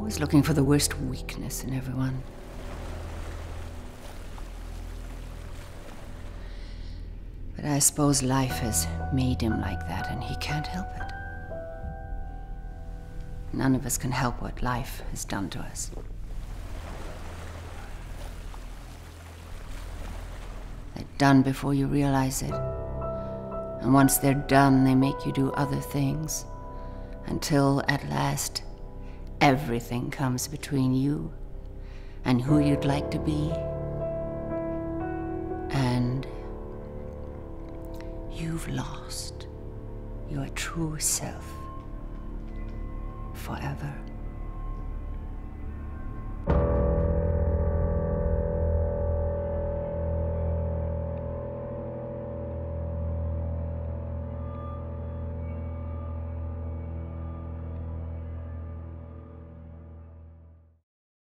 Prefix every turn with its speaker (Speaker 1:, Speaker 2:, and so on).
Speaker 1: Always looking for the worst weakness in everyone. But I suppose life has made him like that, and he can't help it. None of us can help what life has done to us. They're done before you realize it. And once they're done, they make you do other things. Until, at last, everything comes between you and who you'd like to be. And you've lost your true self forever.